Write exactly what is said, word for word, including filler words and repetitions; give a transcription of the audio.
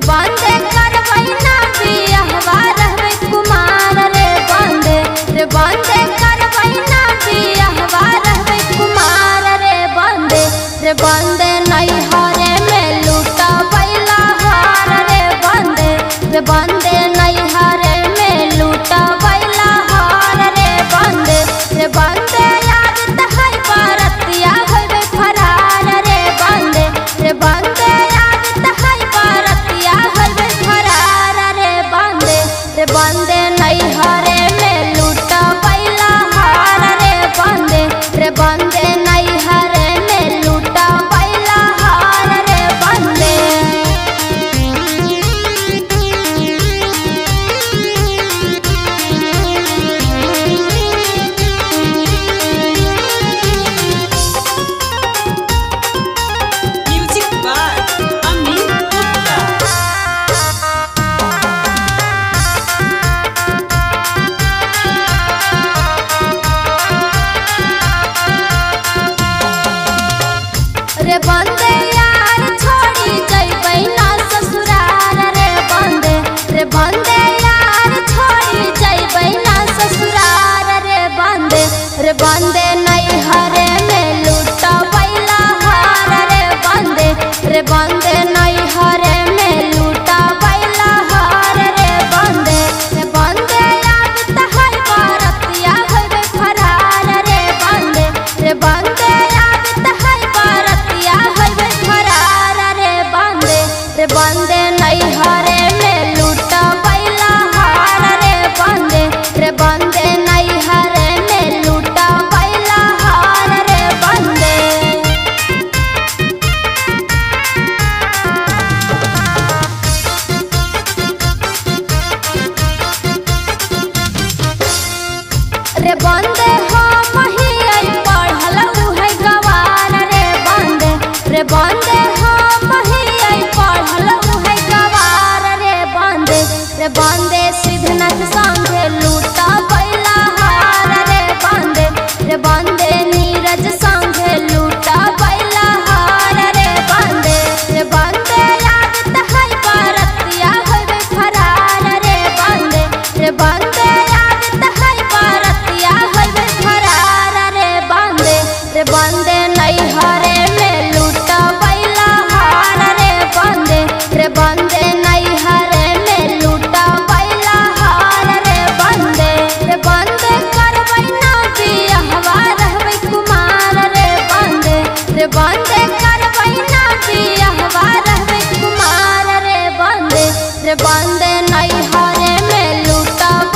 बंदे करबै ना बियाहवा रहबै कुमार रे बंदे रे बंदे करबै ना बियाहवा रहबै कुमार रे बंदे रे बंदे नैहरे में लूटा बैला हार रे बंदे रे बंदे नैहरे में लूटा बैला हार रे बंदे रे बंदे याद तहै बरतिया होइबे फरार रे बंदे रे बंदे याद तहै बरतिया होइबे फरार रे बंदे रे बंदे नैहरे में लूटा बैला हार रे बंदे रे बंदे नैहरे में लूटा बैला हार रे बंदे। Music by Amin Gupta. रे बंदे यार छोड़ी जइबै ना ससुराल रे बंदे रे बंदे यार छोड़ी जइबै ना ससुराल रे बंदे रे बंदे नैहरे में लूटा बैला हार रे बंदे रे बंदे नैहरे में लूटा बैला हार रे बंदे रे बंदे याद तहै बरतिया होइबे फरार रे बंदे रे बंदे याद तहै बरतिया होइबे फरार रे बंदे रे बंदे नैहरे में लूटा बैला हार रे बंदे रे बंदे नैहरे में लूटा बैला हार रे बंदे। रे बंदे हम ही आई पढ़ल उहे गवार रे बंदे रे बंदे हम ही आई पढ़ल उहे गवार रे बंदे रे बंदे सिद्धनाथ संगे लूटा बैला हार रे बंदे रे बंदे नीरज संगे लूटा बैला हार रे बंदे रे बंदे याद तहै बरतिया होइबे फरार रे बंदे रे बंदे याद तहै बरतिया होइबे फरार रे बंदे रे बंदे नैहरे में लूटा बैला हार रे बंदे रे बंदे नैहरे में लूटा बैला हार रे बंदे रे बंदे करबै ना बियाहवा रहबै कुमार रे बंदे रे बंदे करबै ना बियाहवा रहबै कुमार रे बंदे रे बंदे नैहरे में लूटा